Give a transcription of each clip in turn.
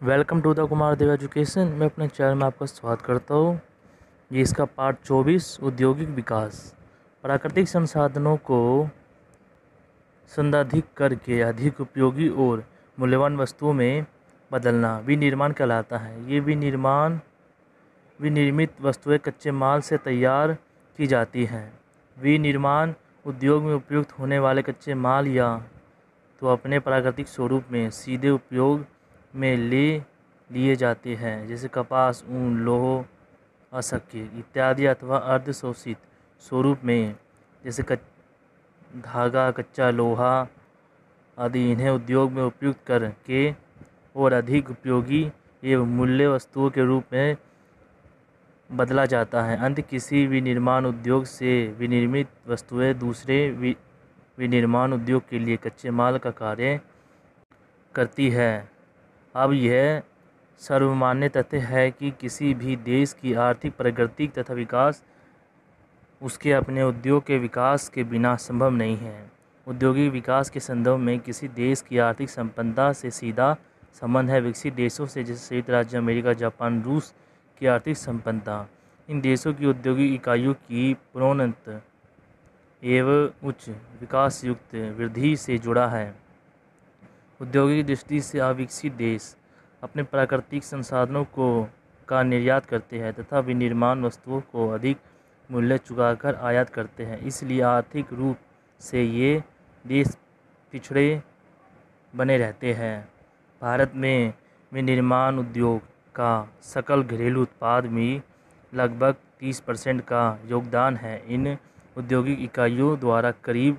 Welcome to the Kumar Dev education. मैं अपने channel में आपका स्वागत करता हूँ। ये इसका पार्ट 24 औद्योगिक विकास। प्राकृतिक संसाधनों को संसाधित करके अधिक उपयोगी और मूल्यवान वस्तुओं में बदलना विनिर्माण कहलाता है। ये विनिर्मित वस्तुएं कच्चे माल से तैयार की जाती हैं। विनिर्माण उद्योग में उपयुक्त होने वाले कच्चे माल या तो अपने प्राकृतिक स्वरूप में सीधे उपयोग में लिए जाते हैं, जैसे कपास, ऊन, लौह, असंख्य इत्यादि, अथवा अर्धशोषित स्वरूप में जैसे धागा, कच्चा लोहा आदि। इन्हें उद्योग में उपयुक्त करके और अधिक उपयोगी एवं मूल्य वस्तुओं के रूप में बदला जाता है। अंत किसी विनिर्माण उद्योग से विनिर्मित वस्तुएं दूसरे विनिर्माण उद्योग के लिए कच्चे माल का कार्य करती है। अब यह सर्वमान्य तथ्य है कि किसी भी देश की आर्थिक प्रगति तथा विकास उसके अपने उद्योग के विकास के बिना संभव नहीं है। औद्योगिक विकास के संदर्भ में किसी देश की आर्थिक संपन्नता से सीधा संबंध है विकसित देशों से, जैसे संयुक्त राज्य अमेरिका, जापान, रूस की आर्थिक संपन्नता। इन देशों की औद्योगिक इकाइयों की प्रोन्नत एवं उच्च विकास युक्त वृद्धि से जुड़ा है। औद्योगिक दृष्टि से अविकसित देश अपने प्राकृतिक संसाधनों का निर्यात करते हैं तथा विनिर्माण वस्तुओं को अधिक मूल्य चुकाकर आयात करते हैं। इसलिए आर्थिक रूप से ये देश पिछड़े बने रहते हैं। भारत में विनिर्माण उद्योग का सकल घरेलू उत्पाद में लगभग 30% का योगदान है। इन औद्योगिक इकाइयों द्वारा करीब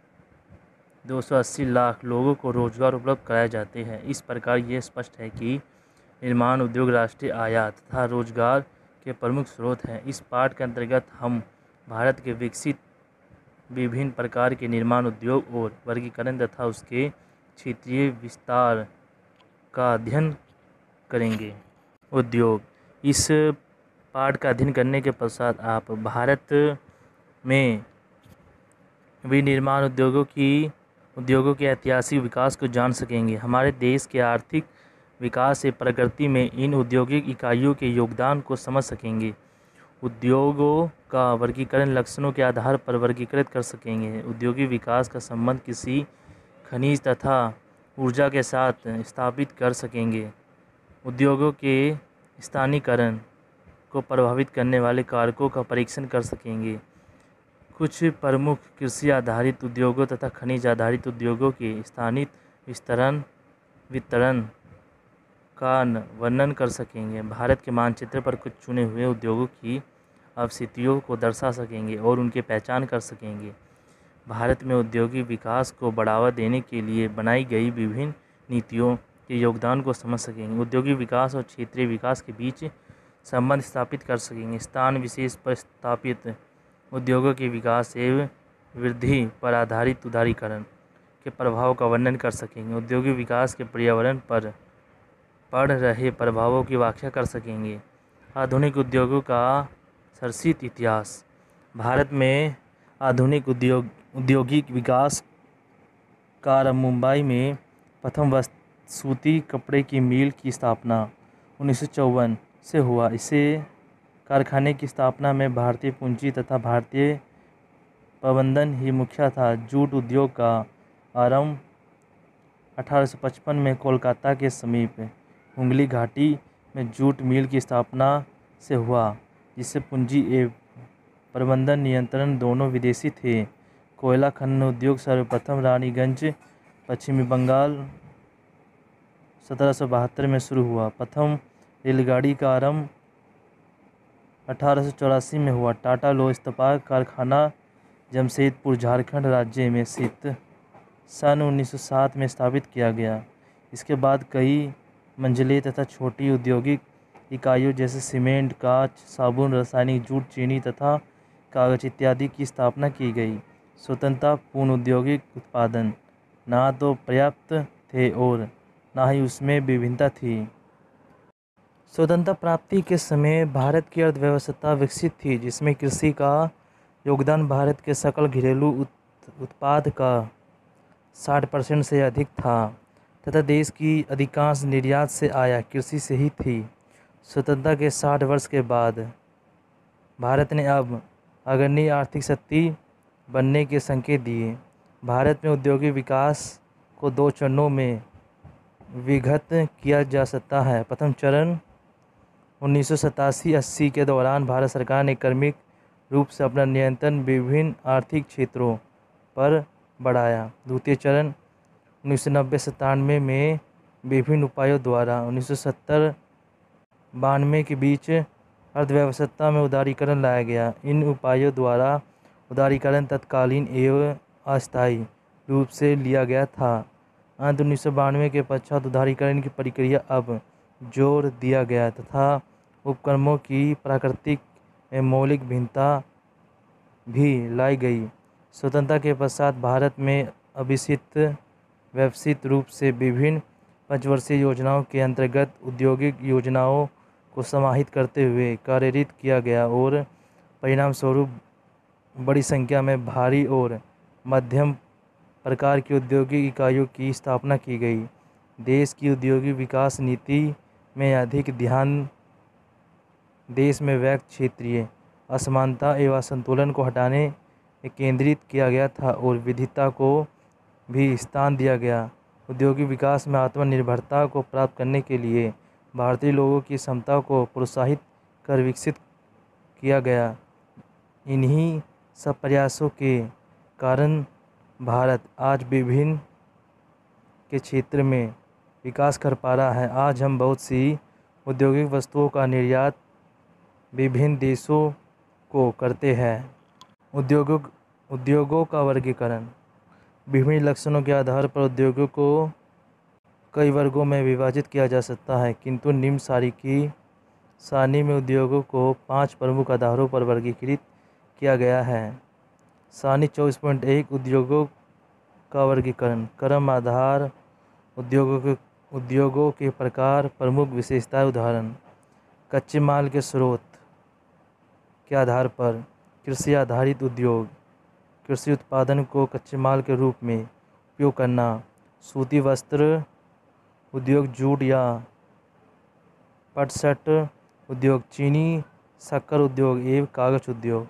280 लाख लोगों को रोजगार उपलब्ध कराए जाते हैं। इस प्रकार ये स्पष्ट है कि निर्माण उद्योग राष्ट्रीय आयात तथा रोजगार के प्रमुख स्रोत हैं। इस पाठ के अंतर्गत हम भारत के विकसित विभिन्न प्रकार के निर्माण उद्योग और वर्गीकरण तथा उसके क्षेत्रीय विस्तार का अध्ययन करेंगे। उद्योग। इस पाठ का अध्ययन करने के पश्चात आप भारत में विनिर्माण उद्योगों के ऐतिहासिक विकास को जान सकेंगे। हमारे देश के आर्थिक विकास से प्रगति में इन औद्योगिक इकाइयों के योगदान को समझ सकेंगे। उद्योगों का वर्गीकरण लक्षणों के आधार पर वर्गीकृत कर सकेंगे। औद्योगिक विकास का संबंध किसी खनिज तथा ऊर्जा के साथ स्थापित कर सकेंगे। उद्योगों के स्थानीयकरण को प्रभावित करने वाले कारकों का परीक्षण कर सकेंगे। कुछ प्रमुख कृषि आधारित उद्योगों तथा खनिज आधारित उद्योगों के स्थानिक वितरण का वर्णन कर सकेंगे। भारत के मानचित्र पर कुछ चुने हुए उद्योगों की अवस्थितियों को दर्शा सकेंगे और उनकी पहचान कर सकेंगे। भारत में औद्योगिक विकास को बढ़ावा देने के लिए बनाई गई विभिन्न नीतियों के योगदान को समझ सकेंगे। औद्योगिक विकास और क्षेत्रीय विकास के बीच संबंध स्थापित कर सकेंगे। स्थान विशेष पर स्थापित उद्योगों के विकास एवं वृद्धि पर आधारित उदारीकरण के प्रभाव का वर्णन कर सकेंगे। औद्योगिक विकास के पर्यावरण पर पड़ रहे प्रभावों की व्याख्या कर सकेंगे। आधुनिक उद्योगों का संक्षिप्त इतिहास। भारत में आधुनिक औद्योगिक विकास का आरंभ मुंबई में प्रथम सूती कपड़े की मिल की स्थापना 1954 से हुआ। इसे कारखाने की स्थापना में भारतीय पूंजी तथा भारतीय प्रबंधन ही मुख्य था। जूट उद्योग का आरंभ 1855 में कोलकाता के समीप हुगली घाटी में जूट मिल की स्थापना से हुआ, जिससे पूंजी एवं प्रबंधन नियंत्रण दोनों विदेशी थे। कोयला खनन उद्योग सर्वप्रथम रानीगंज, पश्चिमी बंगाल 1772 में शुरू हुआ। प्रथम रेलगाड़ी का आरंभ 1884 में हुआ। टाटा लौह इस्पात कारखाना जमशेदपुर, झारखंड राज्य में स्थित सन 1907 में स्थापित किया गया। इसके बाद कई मंझले तथा छोटी औद्योगिक इकाइयों जैसे सीमेंट, कांच, साबुन, रासायनिक, जूट, चीनी तथा कागज इत्यादि की स्थापना की गई। स्वतंत्रता पूर्ण औद्योगिक उत्पादन ना तो पर्याप्त थे और ना ही उसमें विभिन्नता थी। स्वतंत्रता प्राप्ति के समय भारत की अर्थव्यवस्था विकसित थी, जिसमें कृषि का योगदान भारत के सकल घरेलू उत्पाद का 60% से अधिक था। तथा देश की अधिकांश निर्यात से आया कृषि से ही थी। स्वतंत्रता के 60 वर्ष के बाद भारत ने अब अग्रणी आर्थिक शक्ति बनने के संकेत दिए। भारत में औद्योगिक विकास को 2 चरणों में विघटित किया जा सकता है। प्रथम चरण 1987-80 के दौरान भारत सरकार ने क्रमिक रूप से अपना नियंत्रण विभिन्न आर्थिक क्षेत्रों पर बढ़ाया। द्वितीय चरण 1990-97 में विभिन्न उपायों द्वारा 1970-92 के बीच अर्थव्यवस्था में उदारीकरण लाया गया। इन उपायों द्वारा उदारीकरण तत्कालीन एवं अस्थायी रूप से लिया गया था। अंत 1992 के पश्चात उदारीकरण की प्रक्रिया अब जोर दिया गया तथा उपक्रमों की प्राकृतिक में मौलिक भिन्नता भी लाई गई। स्वतंत्रता के पश्चात भारत में व्यवस्थित रूप से विभिन्न पंचवर्षीय योजनाओं के अंतर्गत औद्योगिक योजनाओं को समाहित करते हुए कार्यन्वित किया गया और परिणाम स्वरूप बड़ी संख्या में भारी और मध्यम प्रकार की औद्योगिक इकाइयों की स्थापना की गई। देश की औद्योगिक विकास नीति में अधिक ध्यान देश में व्यक्त क्षेत्रीय असमानता एवं असंतुलन को हटाने में केंद्रित किया गया था और विविधता को भी स्थान दिया गया। औद्योगिक विकास में आत्मनिर्भरता को प्राप्त करने के लिए भारतीय लोगों की क्षमता को प्रोत्साहित कर विकसित किया गया। इन्हीं सब प्रयासों के कारण भारत आज विभिन्न के क्षेत्र में विकास कर पा रहा है। आज हम बहुत सी औद्योगिक वस्तुओं का निर्यात विभिन्न देशों को करते हैं। उद्योगों का वर्गीकरण। विभिन्न लक्षणों के आधार पर उद्योगों को कई वर्गों में विभाजित किया जा सकता है, किंतु निम्न सारणी में उद्योगों को 5 प्रमुख आधारों पर वर्गीकृत किया गया है। सारणी 24.1 उद्योगों का वर्गीकरण। क्रम आधार उद्योगों के प्रकार, प्रमुख विशेषताएं। उदाहरण: कच्चे माल के स्रोत के आधार पर कृषि आधारित उद्योग, कृषि उत्पादन को कच्चे माल के रूप में उपयोग करना। सूती वस्त्र उद्योग, जूट या पटसठ उद्योग, चीनी शक्कर उद्योग एवं कागज उद्योग।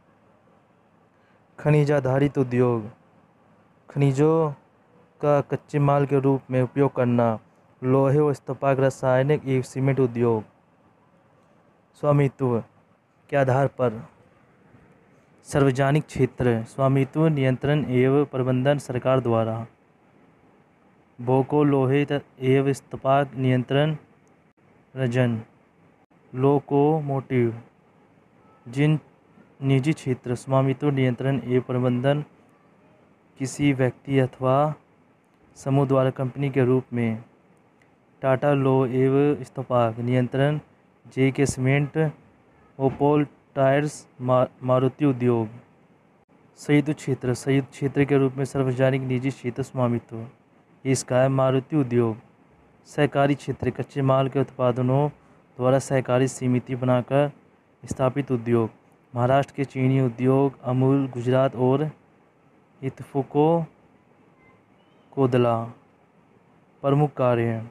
खनिज आधारित उद्योग, खनिजों का कच्चे माल के रूप में उपयोग करना। लोहे और इस्पात, रासायनिक एवं सीमेंट उद्योग। स्वामित्व के आधार पर सार्वजनिक क्षेत्र स्वामित्व, नियंत्रण एवं प्रबंधन सरकार द्वारा। भोको लोहे एवं इस्पात नियंत्रण रंजन। लोकोमोटिव जिन निजी क्षेत्र स्वामित्व, नियंत्रण एवं प्रबंधन किसी व्यक्ति अथवा समूह द्वारा कंपनी के रूप में। टाटा लोह एवं इस्पात नियंत्रण, JK cement, Apollo tyres, Maruti Udyog. संयुक्त क्षेत्र के रूप में सार्वजनिक निजी क्षेत्र स्वामित्व, इसका है मारुति उद्योग। सहकारी क्षेत्र कच्चे माल के उत्पादनों द्वारा सहकारी समिति बनाकर स्थापित उद्योग। महाराष्ट्र के चीनी उद्योग, अमूल, गुजरात और इत्फको कोदला। प्रमुख कार्य।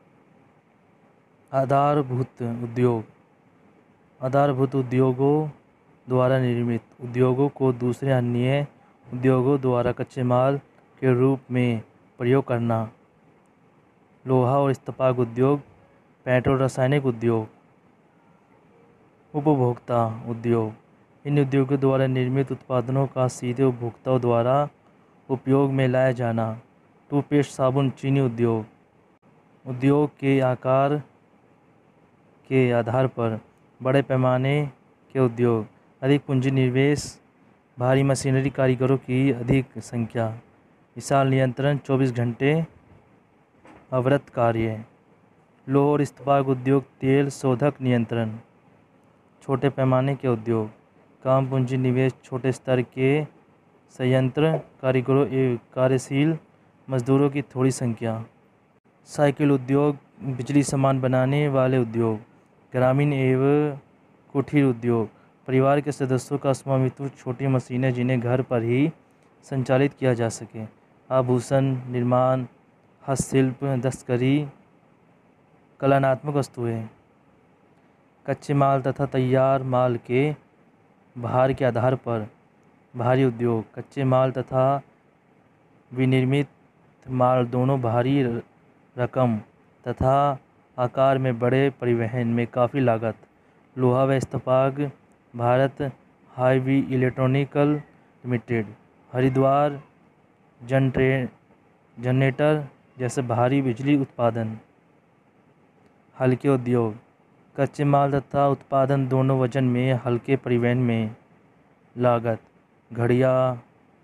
आधारभूत उद्योग, आधारभूत उद्योगों द्वारा निर्मित उद्योगों को दूसरे अन्य उद्योगों द्वारा कच्चे माल के रूप में प्रयोग करना। लोहा और इस्पात उद्योग, पेट्रो रासायनिक उद्योग। उपभोक्ता उद्योग, इन उद्योगों द्वारा निर्मित उत्पादनों का सीधे उपभोक्ताओं द्वारा उपयोग में लाया जाना। टूथपेस्ट, साबुन, चीनी उद्योग। उद्योग के आकार के आधार पर बड़े पैमाने के उद्योग, अधिक पूंजी निवेश, भारी मशीनरी, कारीगरों की अधिक संख्या। विशाल नियंत्रण, 24 घंटे अवरत कार्य। लोह और इस्पात उद्योग, तेल शोधक नियंत्रण। छोटे पैमाने के उद्योग, कम पूंजी निवेश, छोटे स्तर के संयंत्र, कारीगरों एवं कार्यशील मजदूरों की थोड़ी संख्या। साइकिल उद्योग, बिजली सामान बनाने वाले उद्योग। ग्रामीण एवं कुटीर उद्योग, परिवार के सदस्यों का स्वामित्व, छोटी मशीनें जिन्हें घर पर ही संचालित किया जा सके। आभूषण निर्माण, हस्तशिल्प, दस्तकारी, कलात्मक वस्तुएं। कच्चे माल तथा तैयार माल के भार के आधार पर भारी उद्योग। कच्चे माल तथा विनिर्मित माल दोनों भारी रकम तथा आकार में बड़े, परिवहन में काफ़ी लागत। लोहा व इस्पात। Bharat heavy electrical limited, Haridwar generator जैसे भारी बिजली उत्पादन। हल्के उद्योग। कच्चे माल तथा उत्पादन दोनों वजन में, हल्के परिवहन में लागत। घड़ियाँ,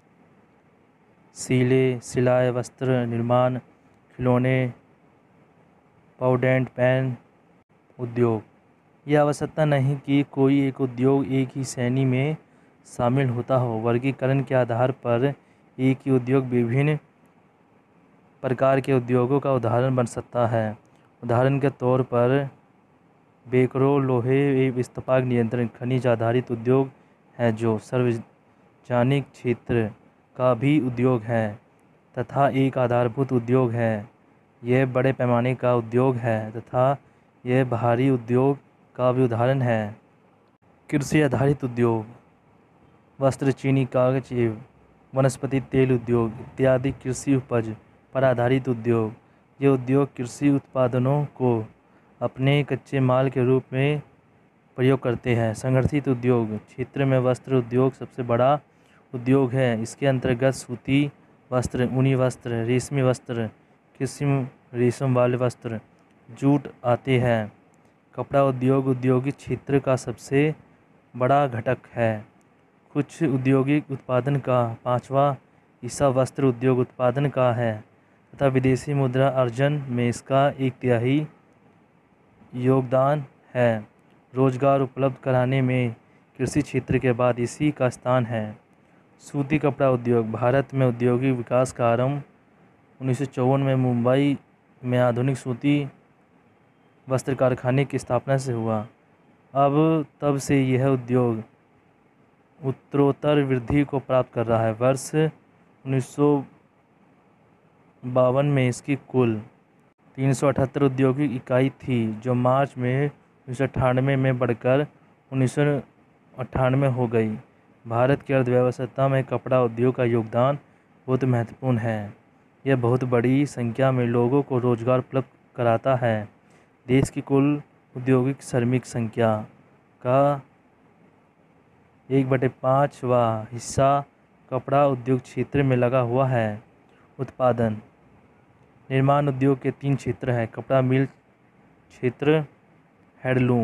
सिलाई, वस्त्र निर्माण, खिलौने, पाउडर पेन उद्योग। यह आवश्यकता नहीं कि कोई एक उद्योग एक ही श्रेणी में शामिल होता हो। वर्गीकरण के आधार पर एक ही उद्योग विभिन्न प्रकार के उद्योगों का उदाहरण बन सकता है। उदाहरण के तौर पर बेकरो लोहे एवं इस्पात नियंत्रण खनिज आधारित उद्योग है जो सार्वजनिक क्षेत्र का भी उद्योग है तथा एक आधारभूत उद्योग है। यह बड़े पैमाने का उद्योग है तथा यह भारी उद्योग का भी उदाहरण है। कृषि आधारित उद्योग। वस्त्र, चीनी, कागज एवं वनस्पति तेल उद्योग इत्यादि कृषि उपज पर आधारित उद्योग। ये उद्योग कृषि उत्पादनों को अपने कच्चे माल के रूप में प्रयोग करते हैं। संगठित उद्योग क्षेत्र में वस्त्र उद्योग सबसे बड़ा उद्योग है। इसके अंतर्गत सूती वस्त्र, ऊनी वस्त्र, रेशमी वस्त्र, कृत्रिम रेशम वाले वस्त्र, जूट आते हैं। कपड़ा उद्योग औद्योगिक क्षेत्र का सबसे बड़ा घटक है। कुछ औद्योगिक उत्पादन का 5वां हिस्सा वस्त्र उद्योग उत्पादन का है तथा विदेशी मुद्रा अर्जन में इसका 1/3 योगदान है। रोजगार उपलब्ध कराने में कृषि क्षेत्र के बाद इसी का स्थान है। सूती कपड़ा उद्योग। भारत में औद्योगिक विकास का आरंभ 1954 में मुंबई में आधुनिक सूती वस्त्र कारखाने की स्थापना से हुआ। अब तब से यह उद्योग उत्तरोत्तर वृद्धि को प्राप्त कर रहा है। वर्ष 1952 में इसकी कुल 378 औद्योगिक इकाई थी जो मार्च में 1998 में बढ़कर 1998 हो गई। भारत की अर्थव्यवस्था में कपड़ा उद्योग का योगदान बहुत महत्वपूर्ण है। यह बहुत बड़ी संख्या में लोगों को रोजगार उपलब्ध कराता है। देश की कुल औद्योगिक श्रमिक संख्या का 1/5वां हिस्सा कपड़ा उद्योग क्षेत्र में लगा हुआ है। उत्पादन। निर्माण उद्योग के 3 क्षेत्र हैं। कपड़ा मिल क्षेत्र, हैंडलूम,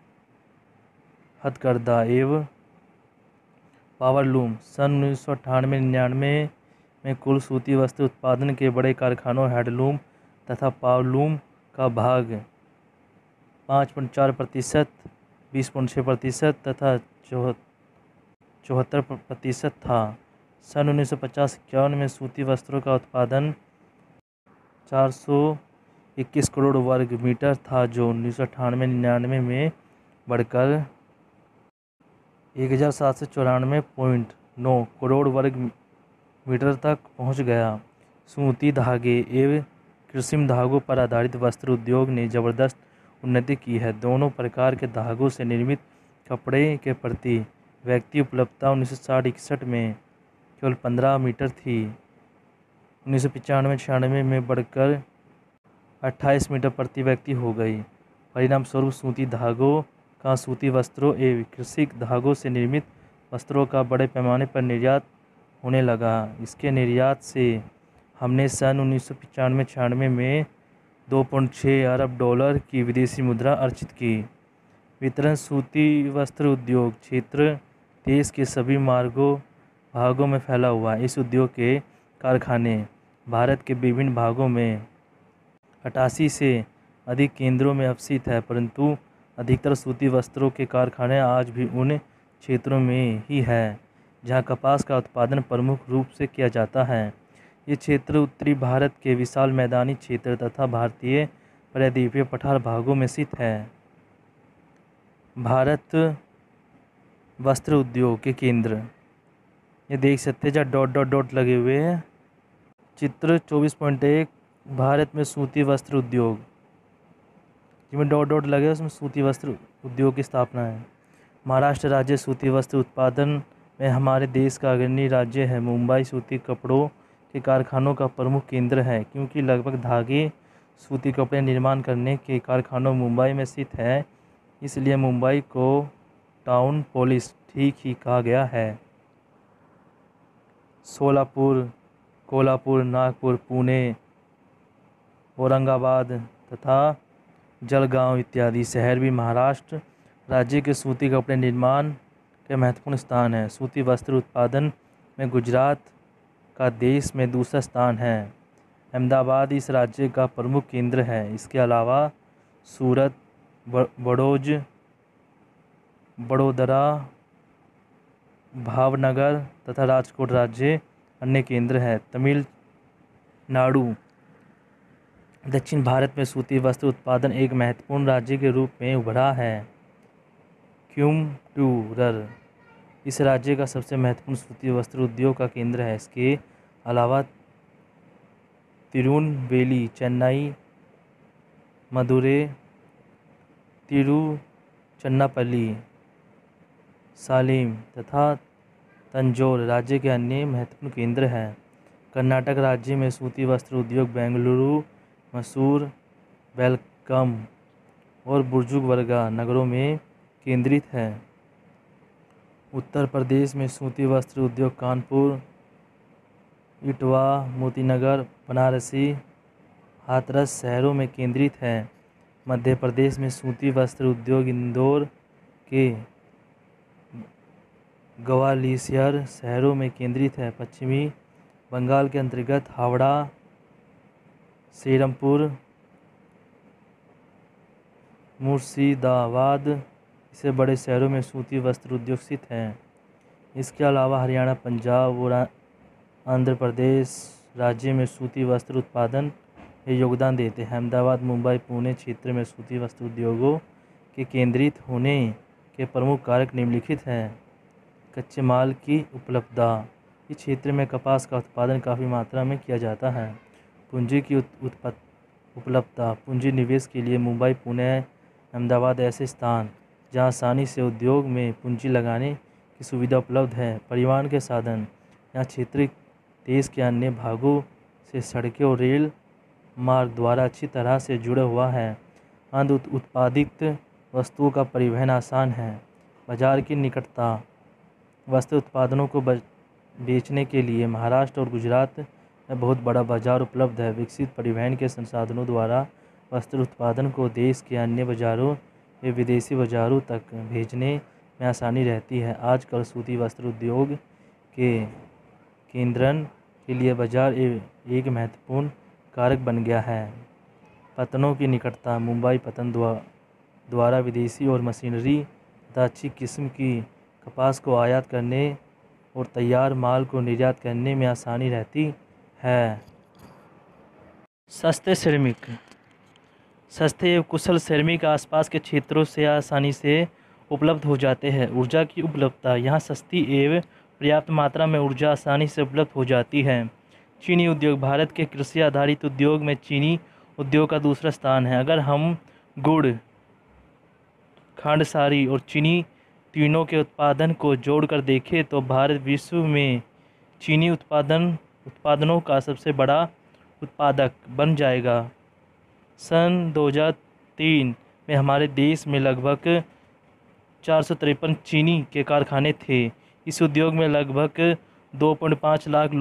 हथकरघा एवं पावरलूम। सन 1998-99 में कुल सूती वस्त्र उत्पादन के बड़े कारखानों हैंडलूम तथा पावरलूम का भाग 5.4%, 20.6% तथा 74% था। सन 1950-51 में सूती वस्त्रों का उत्पादन 421 करोड़ वर्ग मीटर था जो 1998-99 में बढ़कर 1794.9 करोड़ वर्ग मीटर तक पहुंच गया। सूती धागे एवं कृत्रिम धागों पर आधारित वस्त्र उद्योग ने जबरदस्त उन्नति की है। दोनों प्रकार के धागों से निर्मित कपड़े के प्रति व्यक्ति उपलब्धता 1960-61 में केवल 15 मीटर थी। 1995-96 में बढ़कर 28 मीटर प्रति व्यक्ति हो गई। परिणाम स्वरूप सूती धागों का सूती वस्त्रों एवं कृषि धागों से निर्मित वस्त्रों का बड़े पैमाने पर निर्यात होने लगा। इसके निर्यात से हमने सन 1995-96 में 2.6 अरब डॉलर की विदेशी मुद्रा अर्जित की। वितरण। सूती वस्त्र उद्योग क्षेत्र देश के सभी भागों में फैला हुआ है। इस उद्योग के कारखाने भारत के विभिन्न भागों में 88 से अधिक केंद्रों में अवस्थित है, परंतु अधिकतर सूती वस्त्रों के कारखाने आज भी उन क्षेत्रों में ही है जहां कपास का उत्पादन प्रमुख रूप से किया जाता है। ये क्षेत्र उत्तरी भारत के विशाल मैदानी क्षेत्र तथा भारतीय प्रायद्वीपीय पठार भागों में स्थित है। भारत वस्त्र उद्योग के केंद्र ये देख सकते हैं जहाँ डॉट डॉट डॉट लगे हुए हैं। चित्र 24.1 भारत में सूती वस्त्र उद्योग, जिसमें डॉट डॉट लगे उसमें सूती वस्त्र उद्योग की स्थापना है। महाराष्ट्र राज्य सूती वस्त्र उत्पादन में हमारे देश का अग्रणी राज्य है। मुंबई सूती कपड़ों के कारखानों का प्रमुख केंद्र है, क्योंकि लगभग धागे सूती कपड़े निर्माण करने के कारखानों मुंबई में स्थित है, इसलिए मुंबई को टाउन पोलिस ठीक ही कहा गया है। सोलापुर, कोल्हापुर, नागपुर, पुणे, औरंगाबाद तथा जलगांव इत्यादि शहर भी महाराष्ट्र राज्य के सूती कपड़े निर्माण के महत्वपूर्ण स्थान है। सूती वस्त्र उत्पादन में गुजरात का देश में दूसरा स्थान है। अहमदाबाद इस राज्य का प्रमुख केंद्र है। इसके अलावा सूरत, बड़ोदरा, भावनगर तथा राजकोट राज्य अन्य केंद्र है। तमिलनाडु दक्षिण भारत में सूती वस्त्र उत्पादन एक महत्वपूर्ण राज्य के रूप में उभरा है। कोयम्बटूर इस राज्य का सबसे महत्वपूर्ण सूती वस्त्र उद्योग का केंद्र है। इसके अलावा तिरुनेलवेली, चेन्नई, मदुरै, तिरुचिरापल्ली, सालेम तथा तंजौर राज्य के अन्य महत्वपूर्ण केंद्र हैं। कर्नाटक राज्य में सूती वस्त्र उद्योग बेंगलुरु, मैसूर, बेलगाम और बुजुर्गवर्गा नगरों में केंद्रित है। उत्तर प्रदेश में सूती वस्त्र उद्योग कानपुर, इटावा, मोतीनगर, बनारसी, हाथरस शहरों में केंद्रित है। मध्य प्रदेश में सूती वस्त्र उद्योग इंदौर के ग्वालियर शहरों में केंद्रित है। पश्चिमी बंगाल के अंतर्गत हावड़ा, सेरमपुर, मुर्शिदाबाद इससे बड़े शहरों में सूती वस्त्र उद्योग स्थित हैं। इसके अलावा हरियाणा, पंजाब और आंध्र प्रदेश राज्य में सूती वस्त्र उत्पादन में योगदान देते हैं। अहमदाबाद, मुंबई, पुणे क्षेत्र में सूती वस्त्र उद्योगों के केंद्रित होने के प्रमुख कारक निम्नलिखित हैं। कच्चे माल की उपलब्धता, इस क्षेत्र में कपास का उत्पादन काफ़ी मात्रा में किया जाता है। पूंजी की उपलब्धता, पूंजी निवेश के लिए मुंबई, पुणे, अहमदाबाद ऐसे स्थान जहां आसानी से उद्योग में पूंजी लगाने की सुविधा उपलब्ध है। परिवहन के साधन, यहाँ क्षेत्र देश के अन्य भागों से सड़कें और रेल मार्ग द्वारा अच्छी तरह से जुड़ा हुआ है। उत्पादित वस्तुओं का परिवहन आसान है। बाजार की निकटता, वस्त्र उत्पादनों को बेचने के लिए महाराष्ट्र और गुजरात में बहुत बड़ा बाजार उपलब्ध है। विकसित परिवहन के संसाधनों द्वारा वस्त्र उत्पादन को देश के अन्य बाजारों या विदेशी बाजारों तक भेजने में आसानी रहती है। आजकल सूती वस्त्र उद्योग के केंद्रण के लिए बाजार एक महत्वपूर्ण कारक बन गया है। पतनों की निकटता, मुंबई पतन द्वारा विदेशी और मशीनरी तथा अच्छी किस्म की कपास को आयात करने और तैयार माल को निर्यात करने में आसानी रहती है। सस्ते श्रमिक, सस्ते एवं कुशल श्रमिक आसपास के क्षेत्रों से आसानी से उपलब्ध हो जाते हैं। ऊर्जा की उपलब्धता, यहाँ सस्ती एवं पर्याप्त मात्रा में ऊर्जा आसानी से उपलब्ध हो जाती है। चीनी उद्योग, भारत के कृषि आधारित उद्योग में चीनी उद्योग का दूसरा स्थान है। अगर हम गुड़, खांडसारी और चीनी तीनों के उत्पादन को जोड़कर देखें तो भारत विश्व में चीनी उत्पादनों का सबसे बड़ा उत्पादक बन जाएगा। सन 2003 में हमारे देश में लगभग 453 चीनी के कारखाने थे। इस उद्योग में लगभग 2.5 लाख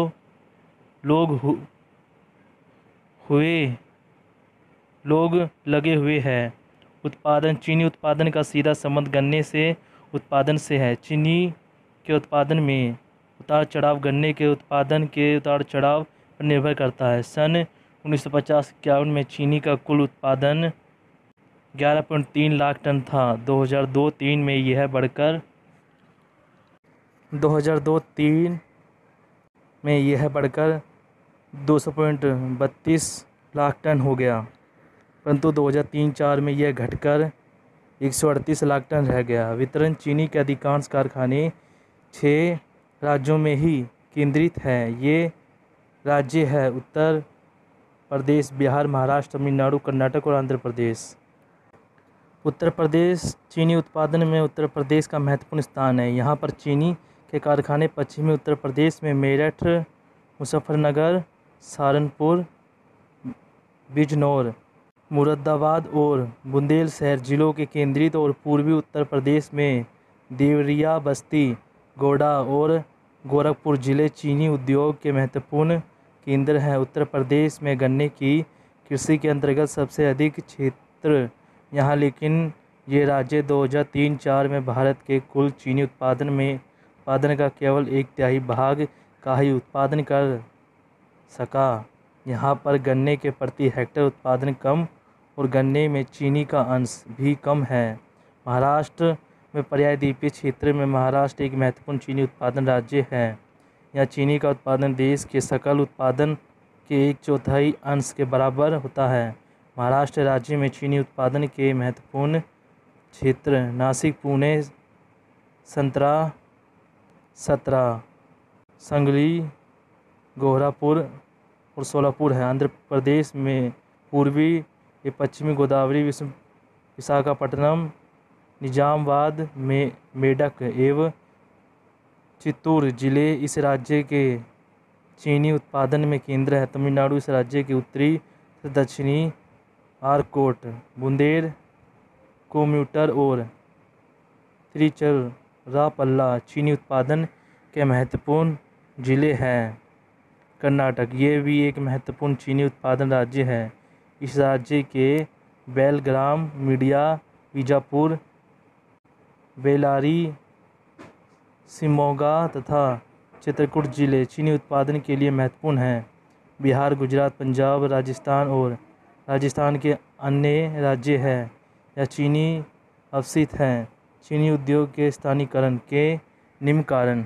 लोग लगे हुए हैं। चीनी उत्पादन का सीधा संबंध गन्ने से उत्पादन से है। चीनी के उत्पादन में उतार चढ़ाव गन्ने के उत्पादन के उतार चढ़ाव पर निर्भर करता है। सन 1950-51 में चीनी का कुल उत्पादन 11.3 लाख टन था। 2002-03 में यह बढ़कर 200.32 लाख टन हो गया, परंतु 2003-04 में यह घटकर 138 लाख टन रह गया। वितरण, चीनी के अधिकांश कारखाने 6 राज्यों में ही केंद्रित हैं। ये राज्य है उत्तर प्रदेश बिहार, महाराष्ट्र, तमिलनाडु, कर्नाटक और आंध्र प्रदेश। उत्तर प्रदेश चीनी उत्पादन में उत्तर प्रदेश का महत्वपूर्ण स्थान है। यहाँ पर चीनी के कारखाने पश्चिमी उत्तर प्रदेश में मेरठ, मुजफ्फरनगर, सहारनपुर, बिजनौर, मुरादाबाद और बुंदेलशहर जिलों के केंद्रित और पूर्वी उत्तर प्रदेश में देवरिया, बस्ती, गोड्डा और गोरखपुर जिले चीनी उद्योग के महत्वपूर्ण केंद्र हैं। उत्तर प्रदेश में गन्ने की कृषि के अंतर्गत सबसे अधिक क्षेत्र यहाँ, लेकिन ये राज्य 2003-04 में भारत के कुल चीनी उत्पादन का केवल 1/3 भाग का ही उत्पादन कर सका। यहाँ पर गन्ने के प्रति हेक्टेयर उत्पादन कम और गन्ने में चीनी का अंश भी कम है। महाराष्ट्र में पर्यायद्वीपीय क्षेत्र में महाराष्ट्र एक महत्वपूर्ण चीनी उत्पादन राज्य है। यहाँ चीनी का उत्पादन देश के सकल उत्पादन के 1/4 अंश के बराबर होता है। महाराष्ट्र राज्य में चीनी उत्पादन के महत्वपूर्ण क्षेत्र नासिक, पुणे, सतरा, संगली, गोरखपुर और सोलापुर है। आंध्र प्रदेश में पूर्वी या पश्चिमी गोदावरी, विशाखापट्टनम, निजामाबाद, मेडक एवं चित्तूर जिले इस राज्य के चीनी उत्पादन में केंद्र है। तमिलनाडु इस राज्य के उत्तरी से दक्षिणी आरकोट, बुंदेल, कोम्यूटर और तिरुचिरापल्ला चीनी उत्पादन के महत्वपूर्ण जिले हैं। कर्नाटक ये भी एक महत्वपूर्ण चीनी उत्पादन राज्य है। इस राज्य के बेलगाम, मीडिया, बीजापुर, बेल्लारी, शिमोगा तथा चित्रकूट जिले चीनी उत्पादन के लिए महत्वपूर्ण हैं। बिहार, गुजरात, पंजाब, राजस्थान के अन्य राज्य हैं या चीनी अवसित हैं। चीनी उद्योग के स्थानीयकरण के निम्न कारण।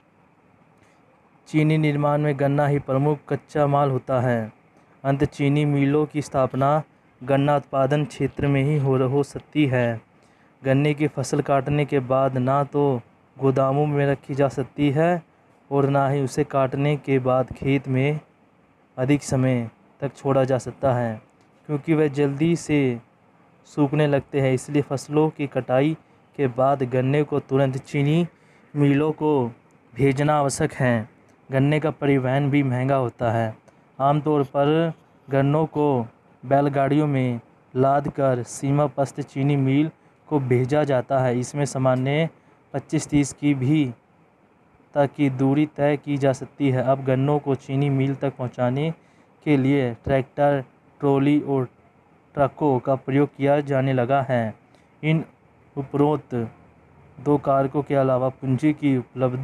चीनी निर्माण में गन्ना ही प्रमुख कच्चा माल होता है। अंत चीनी मिलों की स्थापना गन्ना उत्पादन क्षेत्र में ही हो सकती है। गन्ने की फसल काटने के बाद ना तो गोदामों में रखी जा सकती है और ना ही उसे काटने के बाद खेत में अधिक समय तक छोड़ा जा सकता है, क्योंकि वह जल्दी से सूखने लगते हैं। इसलिए फसलों की कटाई के बाद गन्ने को तुरंत चीनी मिलों को भेजना आवश्यक है। गन्ने का परिवहन भी महंगा होता है। आमतौर पर गन्नों को बैलगाड़ियों में लादकर सीमापस्त चीनी मिल को भेजा जाता है। इसमें सामान्य 25-30 की भी तक की दूरी तय की जा सकती है। अब गन्नों को चीनी मिल तक पहुंचाने के लिए ट्रैक्टर, ट्रॉली और ट्रकों का प्रयोग किया जाने लगा है। इन उपरोक्त 2 कारकों के अलावा पूंजी की उपलब्ध,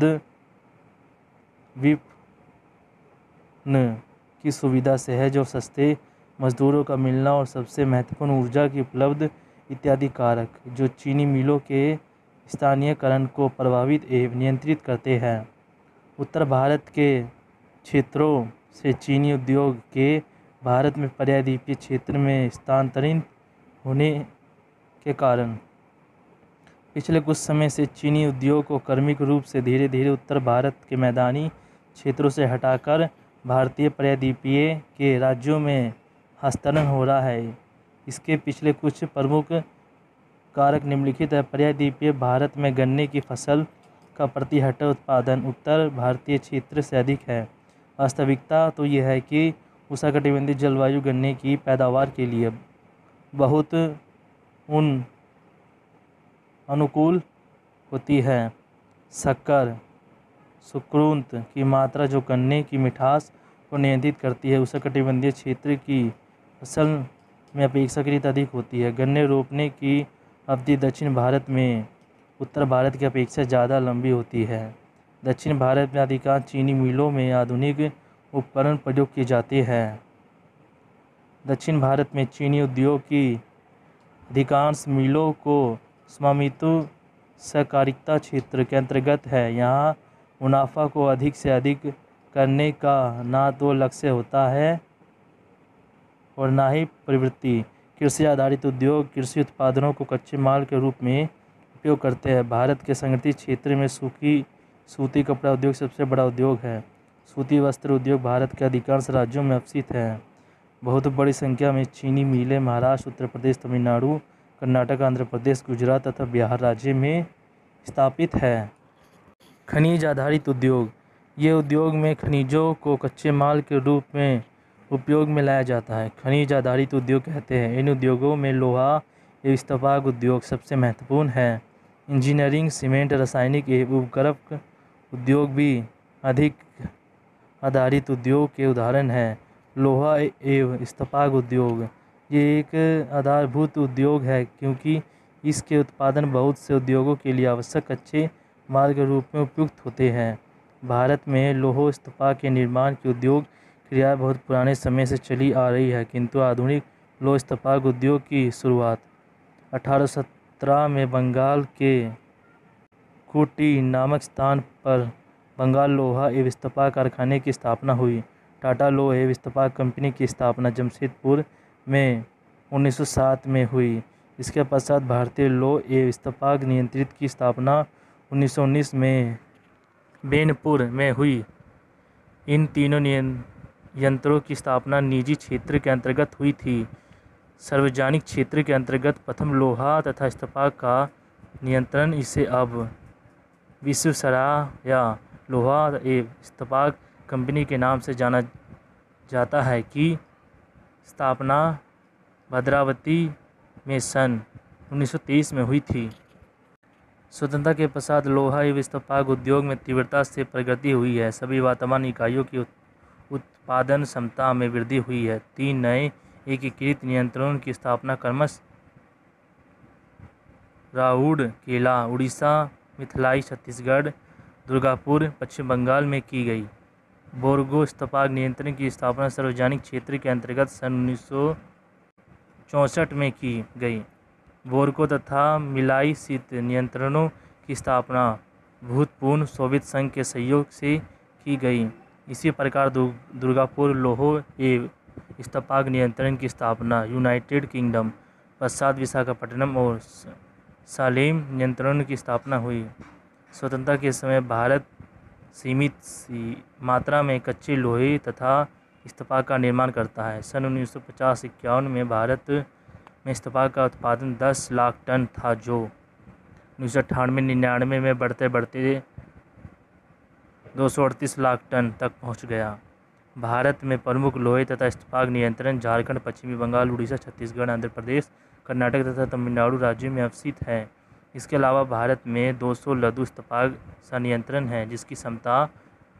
विपणन की सुविधा, सहज और सस्ते मजदूरों का मिलना और सबसे महत्वपूर्ण ऊर्जा की उपलब्ध इत्यादि कारक जो चीनी मिलों के स्थानीयकरण को प्रभावित एवं नियंत्रित करते हैं। उत्तर भारत के क्षेत्रों से चीनी उद्योग के भारत में पर्यायद्वीपीय क्षेत्र में स्थानांतरित होने के कारण पिछले कुछ समय से चीनी उद्योग को क्रमिक रूप से धीरे धीरे उत्तर भारत के मैदानी क्षेत्रों से हटाकर भारतीय पर्यायद्वीपीय के राज्यों में हस्तांतरण हो रहा है। इसके पिछले कुछ प्रमुख कारक निम्नलिखित है। पर्यायद्वीपीय भारत में गन्ने की फसल का प्रति हेक्टेयर उत्पादन उत्तर भारतीय क्षेत्र से अधिक है। वास्तविकता तो यह है कि उष्णकटिबंधीय जलवायु गन्ने की पैदावार के लिए बहुत अनुकूल होती है। शक्कर, सुक्रोंत की मात्रा जो गन्ने की मिठास को नियंत्रित करती है, उष्णकटिबंधीय क्षेत्र की फसल में अपेक्षाकृत अधिक होती है। गन्ने रोपने की अवधि दक्षिण भारत में उत्तर भारत की अपेक्षा ज़्यादा लंबी होती है। दक्षिण भारत में अधिकांश चीनी मिलों में आधुनिक उपकरण प्रयोग किए जाते हैं। दक्षिण भारत में चीनी उद्योग की अधिकांश मिलों को स्वामित्व सहकारिता क्षेत्र के अंतर्गत है। यहाँ मुनाफा को अधिक से अधिक करने का ना तो लक्ष्य होता है और ना ही प्रवृत्ति। कृषि आधारित उद्योग कृषि उत्पादनों को कच्चे माल के रूप में उपयोग करते हैं। भारत के संगठित क्षेत्र में सूती कपड़ा उद्योग सबसे बड़ा उद्योग है। सूती वस्त्र उद्योग भारत के अधिकांश राज्यों में अवस्थित है। बहुत बड़ी संख्या में चीनी मिलें महाराष्ट्र, उत्तर प्रदेश, तमिलनाडु, कर्नाटक, आंध्र प्रदेश, गुजरात तथा बिहार राज्य में स्थापित है। खनिज आधारित उद्योग। ये उद्योग में खनिजों को कच्चे माल के रूप में उपयोग में लाया जाता है। खनिज आधारित उद्योग कहते हैं। इन उद्योगों में लोहा एवं इस्पात उद्योग सबसे महत्वपूर्ण है। इंजीनियरिंग, सीमेंट, रासायनिक एवं उपकरण उद्योग भी अधिक आधारित उद्योग के उदाहरण हैं। लोहा एवं इस्पात उद्योग ये एक आधारभूत उद्योग है क्योंकि इसके उत्पादन बहुत से उद्योगों के लिए आवश्यक कच्चे माल के रूप में उपयुक्त होते हैं। भारत में लौह इस्पात के निर्माण की उद्योग क्रिया बहुत पुराने समय से चली आ रही है, किंतु आधुनिक लौह इस्पात उद्योग की शुरुआत 1817 में बंगाल के कुटी नामक स्थान पर बंगाल लोहा एवं इस्पात कारखाने की स्थापना हुई। टाटा लौह एवं इस्पात कंपनी की स्थापना जमशेदपुर में 1907 में हुई। इसके पश्चात भारतीय लौह एवं इस्पात नियंत्रित की स्थापना 1919 में बेनपुर में हुई। इन तीनों यंत्रों की स्थापना निजी क्षेत्र के अंतर्गत हुई थी। सार्वजनिक क्षेत्र के अंतर्गत प्रथम लोहा तथा इस्पात का नियंत्रण इसे अब विश्वेश्वरैया लोहा एवं इस्पात कंपनी के नाम से जाना जाता है की स्थापना भद्रावती में सन 1923 में हुई थी। स्वतंत्रता के पश्चात लोहा एवं इस्पात उद्योग में तीव्रता से प्रगति हुई है। सभी वर्तमान इकाइयों की उत्पादन क्षमता में वृद्धि हुई है। 3 नए एकीकृत नियंत्रणों की स्थापना क्रमशः राउरकेला उड़ीसा, मिथिलाई छत्तीसगढ़, दुर्गापुर पश्चिम बंगाल में की गई। बोर्गो इस्पात नियंत्रण की स्थापना सार्वजनिक क्षेत्र के अंतर्गत सन 1964 में की गई। बोर्गो तथा मिलाई शीत नियंत्रणों की स्थापना भूतपूर्व सोवियत संघ के सहयोग से की गई। इसी प्रकार दुर्गापुर लौह एवं इस्पात नियंत्रण की स्थापना यूनाइटेड किंगडम पश्चात विशाखापट्टनम और सालेम नियंत्रणों की स्थापना हुई। स्वतंत्रता के समय भारत सीमित मात्रा में कच्चे लोहे तथा इस्पात का निर्माण करता है। सन 1950-51 में भारत में इस्पात का उत्पादन 10 लाख टन था, जो 1998-99 में बढ़ते बढ़ते 238 लाख टन तक पहुंच गया। भारत में प्रमुख लोहे तथा इस्पात नियंत्रण झारखंड, पश्चिमी बंगाल, उड़ीसा, छत्तीसगढ़, आंध्र प्रदेश, कर्नाटक तथा तमिलनाडु राज्यों में अवस्थित है। इसके अलावा भारत में 200 लघु इस्पात संयंत्र हैं, जिसकी क्षमता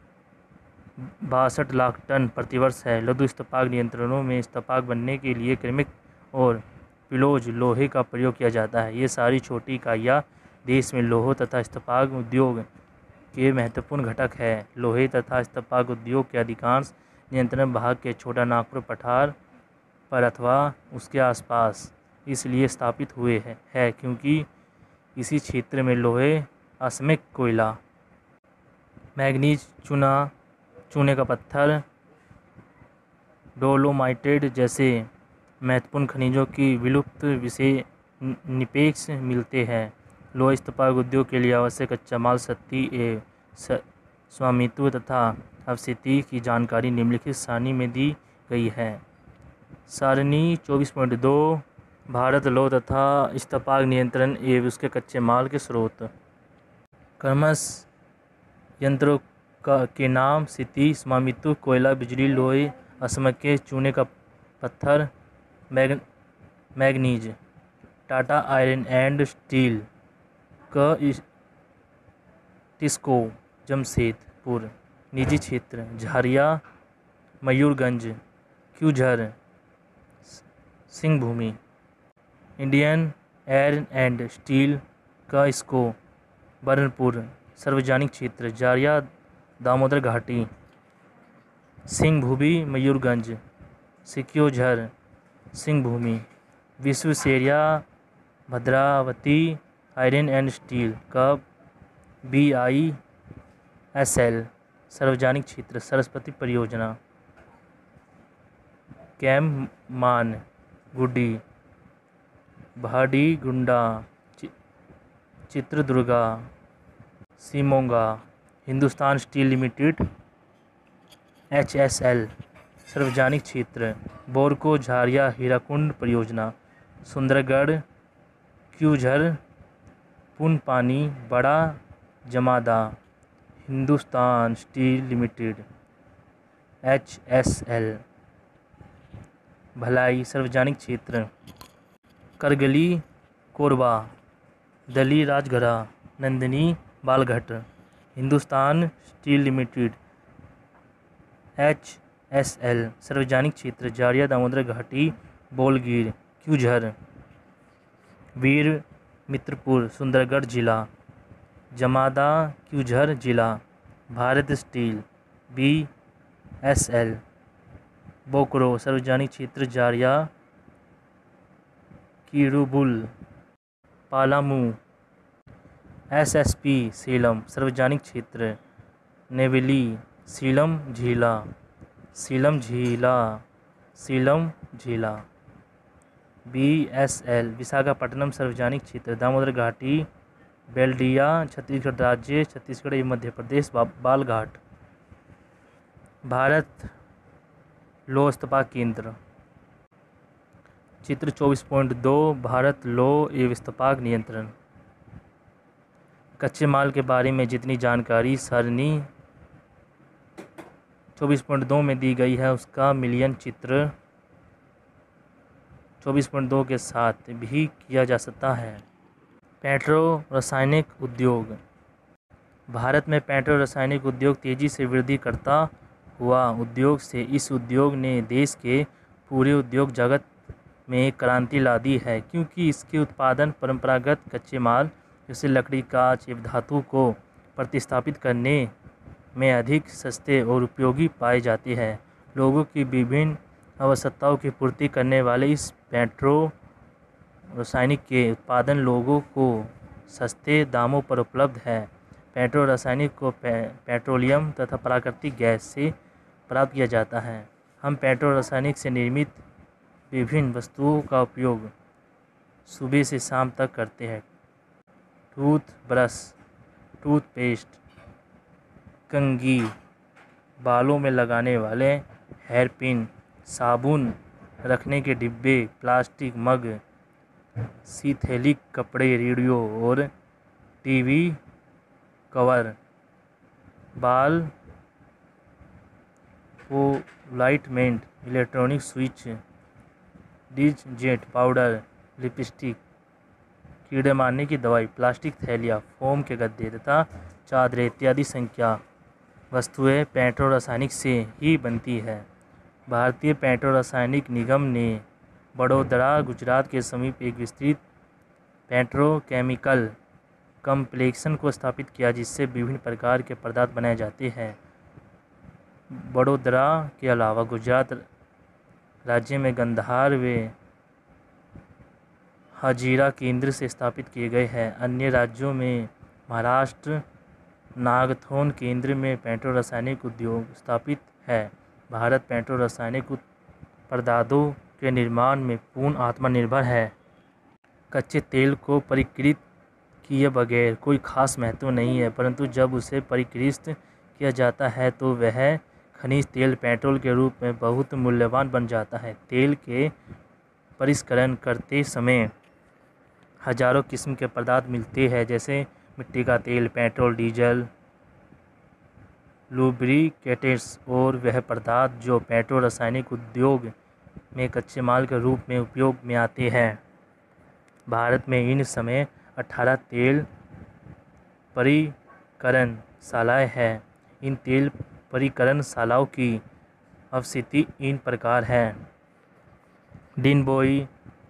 62 लाख टन प्रतिवर्ष है। लघु इस्पात नियंत्रणों में इस्पात बनने के लिए क्रमिक और पिलोज लोहे का प्रयोग किया जाता है। ये सारी छोटी इकाइयाँ देश में लौह तथा इस्पात उद्योग के महत्वपूर्ण घटक है। लोहे तथा इस्पात उद्योग के अधिकांश नियंत्रण भाग के छोटा नागपुर पठार पर अथवा उसके आसपास इसलिए स्थापित हुए हैं क्योंकि इसी क्षेत्र में लोहे, आसमिक कोयला, मैंगनीज, चूने का पत्थर, डोलोमाइट जैसे महत्वपूर्ण खनिजों की विलुप्त विषय निक्षेप मिलते हैं। लोह इस्पात उद्योग के लिए आवश्यक कच्चा माल, शक्ति एवं स्वामित्व तथा अवस्थिति की जानकारी निम्नलिखित सारणी में दी गई है। सारणी 24.2 भारत लौह तथा इस्पात नियंत्रण एवं उसके कच्चे माल के स्रोत। क्रमशः यंत्रों के नाम: स्थिति, स्वामित्व, कोयला, बिजली, लोहे, आसमिक, चूने का पत्थर, manganese. Tata iron and steel का टिस्को जमशेदपुर। निजी क्षेत्र: Jharia, Mayurbhanj, Keonjhar, Singhbhum. Indian iron and steel का इसको बरनपुर। सार्वजनिक क्षेत्र: झारिया, दामोदर घाटी, सिंहभूमि, मयूरगंज, सिक्योझर, Singhbhum. Visvesvaraya Bhadravati iron and steel का BISL। सार्वजनिक क्षेत्र: सरस्वती परियोजना, कैममान गुड्डी, भाडीगुंडा, Chitradurga, Shimoga. Hindustan steel limited HSL। सार्वजनिक क्षेत्र बोरको झारिया हीराकुंड परियोजना, Sundargarh Keonjhar Purnapani Barajamda, Hindustan steel limited HSL। Bhilai सार्वजनिक क्षेत्र Kargali Korba, Dalli Rajhara, Nandini Balaghat, Hindustan steel limited HSL। सार्वजनिक क्षेत्र जारिया दामोदर घाटी, बोलगीर क्यूझर, वीर मित्रपुर सुंदरगढ़ जिला, जमादा क्यूझर जिला, भारत स्टील BSL। बोकरो सार्वजनिक क्षेत्र जारिया किरुबुल पालामू, SSP सेलम। सार्वजनिक क्षेत्र नेवेली सीलम झीला, सीलम झीला BSL। विशाखापट्टनम सार्वजनिक क्षेत्र दामोदर घाटी, बेल्डिया छत्तीसगढ़ राज्य, छत्तीसगढ़ एवं मध्य प्रदेश, बालघाट, भारत लौह इस्पात केंद्र। चित्र 24.2 भारत लौह एवं इस्पात नियंत्रण। कच्चे माल के बारे में जितनी जानकारी सारणी 24.2 में दी गई है उसका मिलियन चित्र 24.2 के साथ भी किया जा सकता है। पेट्रो रासायनिक उद्योग। भारत में पेट्रो रासायनिक उद्योग तेज़ी से वृद्धि करता हुआ उद्योग से इस उद्योग ने देश के पूरे उद्योग जगत में एक क्रांति ला दी है, क्योंकि इसके उत्पादन परंपरागत कच्चे माल जैसे लकड़ी, कांच एवं धातु को प्रतिस्थापित करने में अधिक सस्ते और उपयोगी पाए जाते हैं। लोगों की विभिन्न आवश्यकताओं की पूर्ति करने वाले इस पेट्रो रासायनिक के उत्पादन लोगों को सस्ते दामों पर उपलब्ध है। पेट्रो रासायनिक को पेट्रोलियम तथा प्राकृतिक गैस से प्राप्त किया जाता है। हम पेट्रो रासायनिक से निर्मित विभिन्न वस्तुओं का उपयोग सुबह से शाम तक करते हैं। टूथब्रश, टूथपेस्ट, कंघी, बालों में लगाने वाले हेयर पिन, साबुन रखने के डिब्बे, प्लास्टिक मग, सिंथेटिक कपड़े, रेडियो और टीवी कवर, बाल पोलाइटमेंट, electronic switch, detergent powder, lipstick, कीड़े मारने की दवाई, प्लास्टिक थैलियाँ, फोम के गद्दे तथा चादरें इत्यादि संख्या वस्तुएं पेट्रो रासायनिक से ही बनती है। भारतीय पेट्रो रासायनिक निगम ने बड़ोदरा गुजरात के समीप एक विस्तृत पेट्रोकेमिकल कॉम्प्लेक्स को स्थापित किया, जिससे विभिन्न प्रकार के पदार्थ बनाए जाते हैं। बड़ोदरा के अलावा गुजरात राज्य में गंधार व हजीरा केंद्र से स्थापित किए गए हैं। अन्य राज्यों में महाराष्ट्र नागथोन केंद्र में पेट्रो रासायनिक उद्योग स्थापित है। भारत पेट्रो रासायनिक पदार्थों के निर्माण में पूर्ण आत्मनिर्भर है। कच्चे तेल को परिष्कृत किए बगैर कोई खास महत्व नहीं है, परंतु जब उसे परिष्कृत किया जाता है तो वह खनिज तेल पेट्रोल के रूप में बहुत मूल्यवान बन जाता है। तेल के परिष्करण करते समय हजारों किस्म के पदार्थ मिलते हैं, जैसे मिट्टी का तेल, पेट्रोल, डीजल, लुब्रिकेंट्स और वह पदार्थ जो पेट्रो रासायनिक उद्योग में कच्चे माल के रूप में उपयोग में आते हैं। भारत में इन समय 18 तेल परिकरणशालाएं हैं। इन तेल परिकरणशालाओं की अवस्थिति इन प्रकार है: डिंडबोई,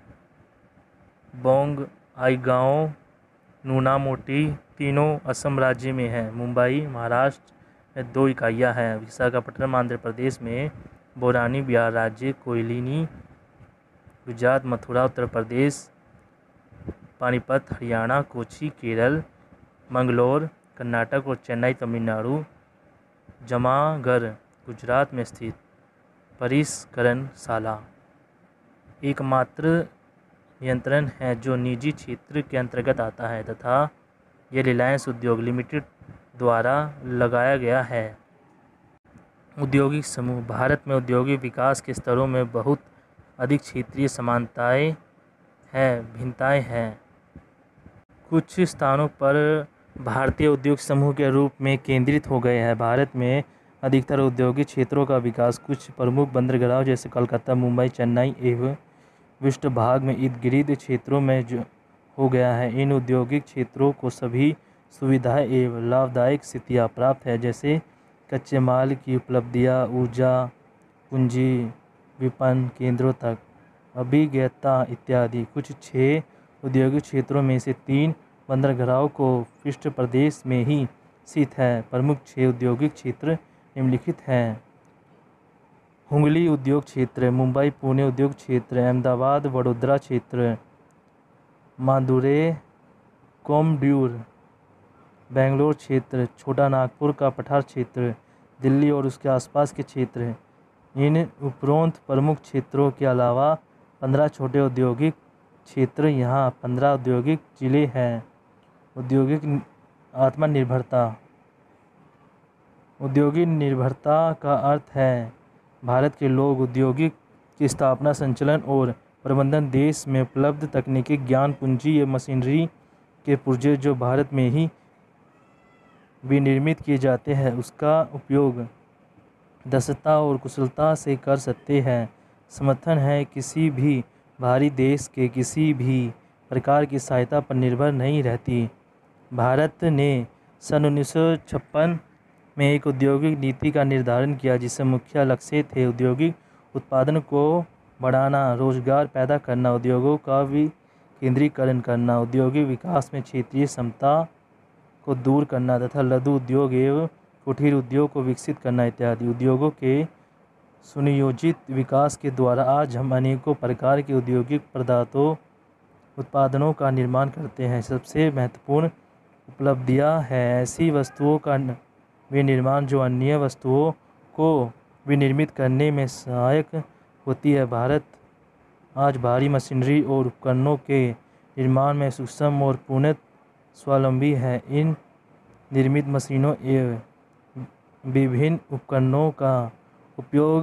बोंगआईगांव, नूनामोटी तीनों असम राज्य में हैं। मुंबई महाराष्ट्र में 2 इकाइयाँ हैं। विशाखापट्टनम आंध्र प्रदेश में, बोरानी बिहार राज्य, कोयलिनी गुजरात, मथुरा उत्तर प्रदेश, पानीपत हरियाणा, कोच्चि केरल, मंगलोर कर्नाटक और चेन्नई तमिलनाडु, जमागर गुजरात में स्थित परिष्करणशाला एकमात्र नियंत्रण है जो निजी क्षेत्र के अंतर्गत आता है तथा यह रिलायंस उद्योग लिमिटेड द्वारा लगाया गया है। औद्योगिक समूह। भारत में औद्योगिक विकास के स्तरों में बहुत अधिक क्षेत्रीय समानताएं भिन्नताएं हैं। कुछ स्थानों पर भारतीय उद्योग समूह के रूप में केंद्रित हो गए हैं। भारत में अधिकतर औद्योगिक क्षेत्रों का विकास कुछ प्रमुख बंदरगाहों जैसे कोलकाता, मुंबई, चेन्नई एवं विशिष्ट भाग में इर्द गिर्द क्षेत्रों में हो गया है। इन औद्योगिक क्षेत्रों को सभी सुविधाएं एवं लाभदायक स्थितियां प्राप्त है, जैसे कच्चे माल की उपलब्धियां, ऊर्जा, पूंजी, विपणन केंद्रों तक अभिज्ञता इत्यादि। कुछ 6 औद्योगिक क्षेत्रों में से 3 बंदरगाहों को पृष्ठ प्रदेश में ही स्थित है। प्रमुख 6 औद्योगिक क्षेत्र निम्नलिखित हैं। हुगली उद्योग क्षेत्र, मुंबई पुणे उद्योग क्षेत्र, अहमदाबाद वडोदरा क्षेत्र, मादुरै कोयम्बटूर बेंगलोर क्षेत्र, छोटा नागपुर का पठार क्षेत्र, दिल्ली और उसके आसपास के क्षेत्र। इन उपरोक्त प्रमुख क्षेत्रों के अलावा 15 छोटे औद्योगिक क्षेत्र यहाँ 15 औद्योगिक जिले हैं। औद्योगिक आत्मनिर्भरता। औद्योगिक निर्भरता का अर्थ है भारत के लोग औद्योगिक की स्थापना, संचालन और प्रबंधन देश में उपलब्ध तकनीकी ज्ञान, पूंजी या मशीनरी के पुर्जे जो भारत में ही विनिर्मित किए जाते हैं उसका उपयोग दक्षता और कुशलता से कर सकते हैं। समर्थन है किसी भी बाहरी देश के किसी भी प्रकार की सहायता पर निर्भर नहीं रहती। भारत ने सन 1956 में एक औद्योगिक नीति का निर्धारण किया जिससे मुख्य लक्ष्य थे औद्योगिक उत्पादन को बढ़ाना, रोजगार पैदा करना, उद्योगों का विकेंद्रीकरण करना, औद्योगिक विकास में क्षेत्रीय समता को दूर करना तथा लघु उद्योग एवं कुटीर उद्योग को विकसित करना इत्यादि। उद्योगों के सुनियोजित विकास के द्वारा आज हम अनेकों प्रकार के औद्योगिक उत्पादनों का निर्माण करते हैं। सबसे महत्वपूर्ण उपलब्धियां हैं ऐसी वस्तुओं का विनिर्माण जो अन्य वस्तुओं को विनिर्मित करने में सहायक होती है। भारत आज भारी मशीनरी और उपकरणों के निर्माण में सक्षम और पूर्ण स्वावलंबी है। इन निर्मित मशीनों एवं विभिन्न उपकरणों का उपयोग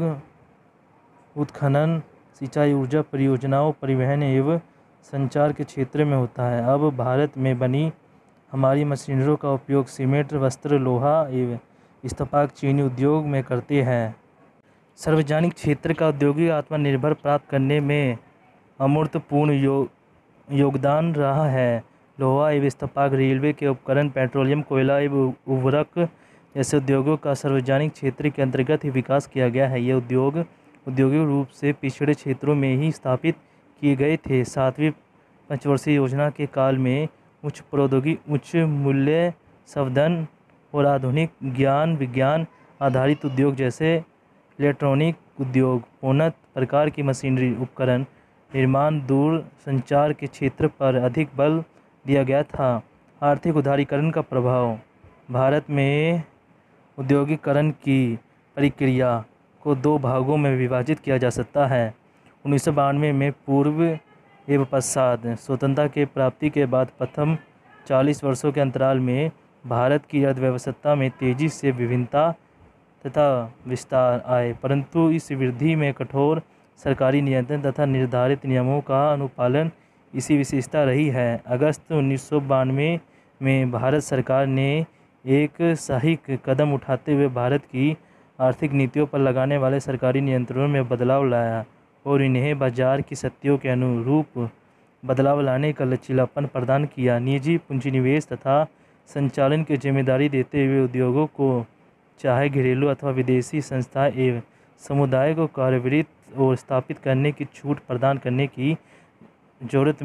उत्खनन, सिंचाई, ऊर्जा परियोजनाओं, परिवहन एवं संचार के क्षेत्र में होता है। अब भारत में बनी हमारी मशीनरियों का उपयोग सीमेंट, वस्त्र, लोहा एवं इस्पात, चीनी उद्योग में करते हैं। सार्वजनिक क्षेत्र का औद्योगिक आत्मनिर्भर प्राप्त करने में अमूर्तपूर्ण योगदान रहा है। लोहा एवं इस्पात, रेलवे के उपकरण, पेट्रोलियम, कोयला एवं उर्वरक जैसे उद्योगों का सार्वजनिक क्षेत्र के अंतर्गत ही विकास किया गया है। ये उद्योग औद्योगिक रूप से पिछड़े क्षेत्रों में ही स्थापित किए गए थे। 7वीं पंचवर्षीय योजना के काल में उच्च प्रौद्योगिकी, उच्च मूल्य संवर्धन और आधुनिक ज्ञान विज्ञान आधारित उद्योग जैसे इलेक्ट्रॉनिक उद्योग, उन्नत प्रकार की मशीनरी, उपकरण निर्माण, दूर संचार के क्षेत्र पर अधिक बल दिया गया था। आर्थिक उदारीकरण का प्रभाव। भारत में औद्योगिकरण की प्रक्रिया को 2 भागों में विभाजित किया जा सकता है। 1992 में पूर्व एवं पश्चात स्वतंत्रता के प्राप्ति के बाद प्रथम 40 वर्षों के अंतराल में भारत की अर्थव्यवस्था में तेजी से विभिन्नता तथा विस्तार आए, परंतु इस वृद्धि में कठोर सरकारी नियंत्रण तथा निर्धारित नियमों का अनुपालन इसी विशेषता रही है। अगस्त 1992 में भारत सरकार ने एक साहसिक कदम उठाते हुए भारत की आर्थिक नीतियों पर लगाने वाले सरकारी नियंत्रणों में बदलाव लाया और इन्हें बाजार की शक्तियों के अनुरूप बदलाव लाने का लचीलापन प्रदान किया। निजी पूंजी निवेश तथा संचालन की जिम्मेदारी देते हुए उद्योगों को चाहे घरेलू अथवा विदेशी संस्थाएं एवं समुदाय को कार्यरत और स्थापित करने की छूट प्रदान करने की जरूरत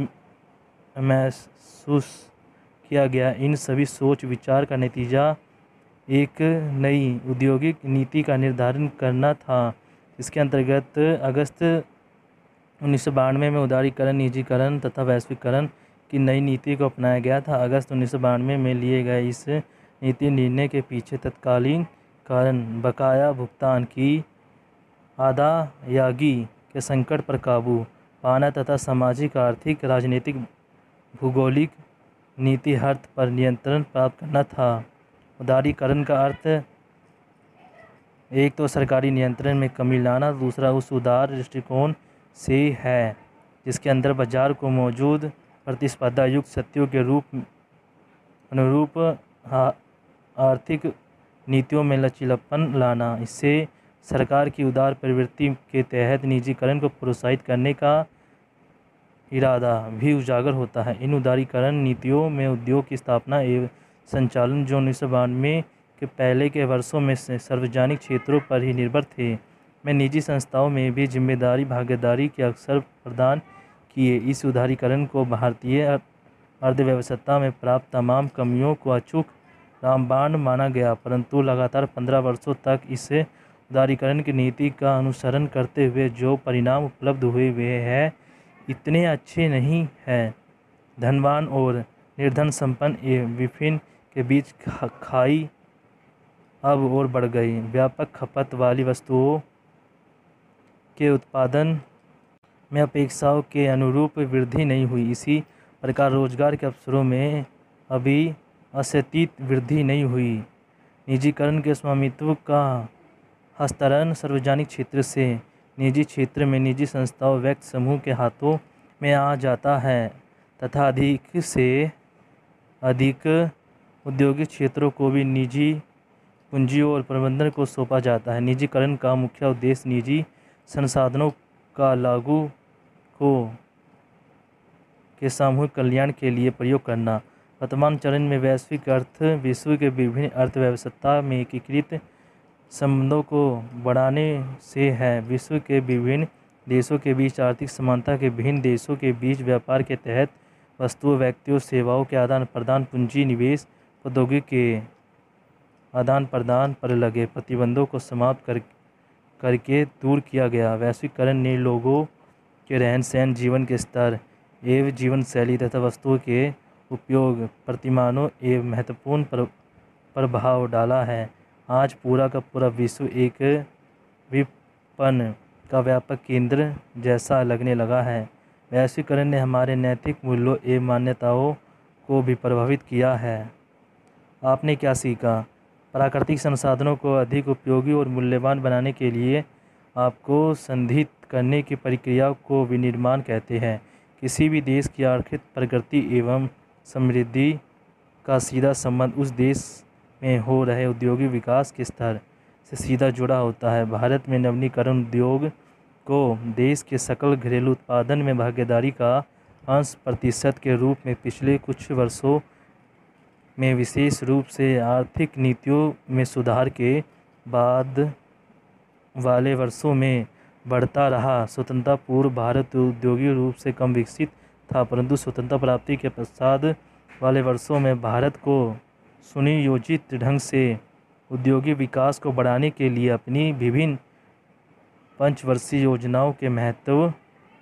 महसूस किया गया। इन सभी सोच विचार का नतीजा एक नई औद्योगिक नीति का निर्धारण करना था। इसके अंतर्गत अगस्त 1992 में उदारीकरण, निजीकरण तथा वैश्वीकरण की नई नीति को अपनाया गया था। अगस्त 1992 में लिए गए इस नीति निर्णय के पीछे तत्कालीन कारण बकाया भुगतान की अदायगी के संकट पर काबू पाना तथा सामाजिक, आर्थिक, राजनीतिक, भौगोलिक नीति अर्थ पर नियंत्रण प्राप्त करना था। उदारीकरण का अर्थ एक तो सरकारी नियंत्रण में कमी लाना, दूसरा उस उदार दृष्टिकोण से है जिसके अंदर बाजार को मौजूद प्रतिस्पर्धा युक्त सत्यों के अनुरूप आर्थिक नीतियों में लचीलापन लाना। इससे सरकार की उदार प्रवृत्ति के तहत निजीकरण को प्रोत्साहित करने का इरादा भी उजागर होता है। इन उदारीकरण नीतियों में उद्योग की स्थापना एवं संचालन जो 1992 के पहले के वर्षों में सार्वजनिक क्षेत्रों पर ही निर्भर थे, में निजी संस्थाओं में भी जिम्मेदारी भागीदारी के अवसर प्रदान किए। इस उदारीकरण को भारतीय अर्थव्यवस्था में प्राप्त तमाम कमियों को अचूक रामबाण माना गया, परंतु लगातार 15 वर्षों तक इस उदारीकरण की नीति का अनुसरण करते हुए जो परिणाम उपलब्ध हुए वे है इतने अच्छे नहीं हैं। धनवान और निर्धन, संपन्न एवं विपिन के बीच खाई अब और बढ़ गई। व्यापक खपत वाली वस्तुओं के उत्पादन में अपेक्षाओं के अनुरूप वृद्धि नहीं हुई। इसी प्रकार रोजगार के अवसरों में अभी अस्थायी वृद्धि नहीं हुई। निजीकरण के स्वामित्व का हस्तांतरण सार्वजनिक क्षेत्र से निजी क्षेत्र में निजी संस्थाओं व्यक्ति समूह के हाथों में आ जाता है तथा अधिक से अधिक औद्योगिक क्षेत्रों को भी निजी पूंजी और प्रबंधन को सौंपा जाता है। निजीकरण का मुख्य उद्देश्य निजी संसाधनों का लागू के सामूहिक कल्याण के लिए प्रयोग करना। वर्तमान चरण में वैश्विक विश्व के विभिन्न अर्थव्यवस्था में एकीकृत संबंधों को बढ़ाने से है। विश्व के विभिन्न देशों के बीच आर्थिक समानता के विभिन्न देशों के बीच व्यापार के तहत वस्तुओं, व्यक्तियों, सेवाओं के आदान प्रदान, पूंजी निवेश, प्रौद्योगिकी के आदान प्रदान पर लगे प्रतिबंधों को समाप्त करके दूर किया गया। वैश्वीकरण ने लोगों के रहन सहन, जीवन के स्तर एवं जीवन शैली तथा वस्तुओं के उपयोग प्रतिमानों एवं महत्वपूर्ण प्रभाव डाला है। आज पूरा का पूरा विश्व एक विपणन का व्यापक केंद्र जैसा लगने लगा है। वैश्वीकरण ने हमारे नैतिक मूल्यों एवं मान्यताओं को भी प्रभावित किया है। आपने क्या सीखा? प्राकृतिक संसाधनों को अधिक उपयोगी और मूल्यवान बनाने के लिए आपको संसाधित करने की प्रक्रिया को विनिर्माण कहते हैं। किसी भी देश की आर्थिक प्रगति एवं समृद्धि का सीधा संबंध उस देश में हो रहे औद्योगिक विकास के स्तर से सीधा जुड़ा होता है। भारत में नवीनीकरण उद्योग को देश के सकल घरेलू उत्पादन में भागीदारी का 8% के रूप में पिछले कुछ वर्षों में विशेष रूप से आर्थिक नीतियों में सुधार के बाद वाले वर्षों में बढ़ता रहा। स्वतंत्रता पूर्व भारत औद्योगिक रूप से कम विकसित था, परंतु स्वतंत्रता प्राप्ति के पश्चात वाले वर्षों में भारत को सुनियोजित ढंग से औद्योगिक विकास को बढ़ाने के लिए अपनी विभिन्न पंचवर्षीय योजनाओं के महत्व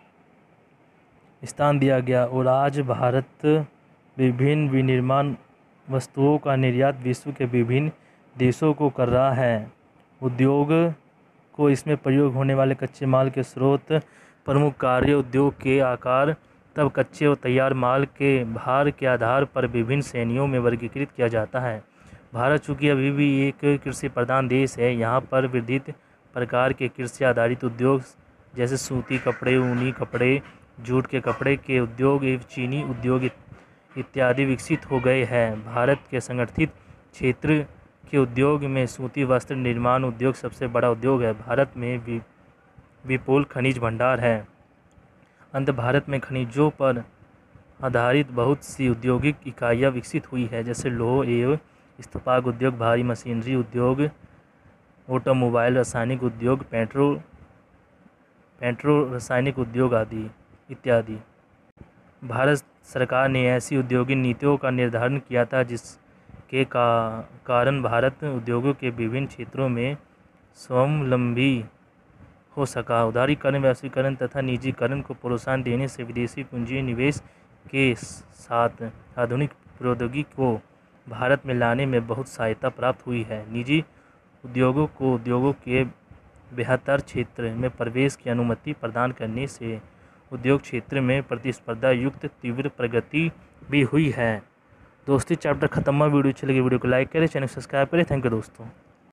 स्थान दिया गया और आज भारत विभिन्न विनिर्माण वस्तुओं का निर्यात विश्व के विभिन्न देशों को कर रहा है। उद्योग को इसमें प्रयोग होने वाले कच्चे माल के स्रोत, प्रमुख कार्य, उद्योग के आकार, तब कच्चे और तैयार माल के भार के आधार पर विभिन्न श्रेणियों में वर्गीकृत किया जाता है। भारत चूँकि अभी भी एक कृषि प्रधान देश है, यहाँ पर विविध प्रकार के कृषि आधारित उद्योग जैसे सूती कपड़े, ऊनी कपड़े, जूट के कपड़े के उद्योग एवं चीनी उद्योग इत्यादि विकसित हो गए हैं। भारत के संगठित क्षेत्र के उद्योग में सूती वस्त्र निर्माण उद्योग सबसे बड़ा उद्योग है। भारत में विपुल खनिज भंडार है। अंत भारत में खनिजों पर आधारित बहुत सी औद्योगिक इकाइयाँ विकसित हुई है, जैसे लौह एवं इस्पात उद्योग, भारी मशीनरी उद्योग, ऑटोमोबाइल, रासायनिक उद्योग, पेट्रो रासायनिक उद्योग आदि इत्यादि। भारत सरकार ने ऐसी औद्योगिक नीतियों का निर्धारण किया था जिसके कारण भारत उद्योगों के विभिन्न क्षेत्रों में स्वावलंबी हो सका। उदारीकरण, वैश्वीकरण तथा निजीकरण को प्रोत्साहन देने से विदेशी पूंजी निवेश के साथ आधुनिक प्रौद्योगिकी को भारत में लाने में बहुत सहायता प्राप्त हुई है। निजी उद्योगों को उद्योगों के बेहतर क्षेत्र में प्रवेश की अनुमति प्रदान करने से उद्योग क्षेत्र में प्रतिस्पर्धा युक्त तीव्र प्रगति भी हुई है। दोस्तों, चैप्टर खत्म हुआ। वीडियो अच्छी लगी वीडियो को लाइक करें, चैनल सब्सक्राइब करें। थैंक यू दोस्तों।